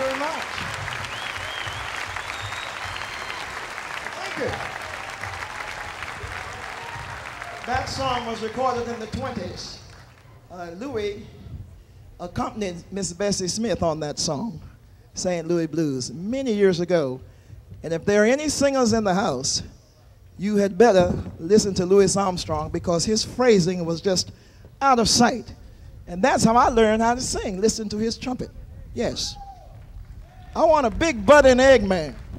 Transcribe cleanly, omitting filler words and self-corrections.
very much. Thank you. That song was recorded in the 20s. Louis accompanied Miss Bessie Smith on that song, St. Louis Blues, many years ago. And if there are any singers in the house, you had better listen to Louis Armstrong, because his phrasing was just out of sight. And that's how I learned how to sing, listen to his trumpet. Yes. I want a big butt and egg man.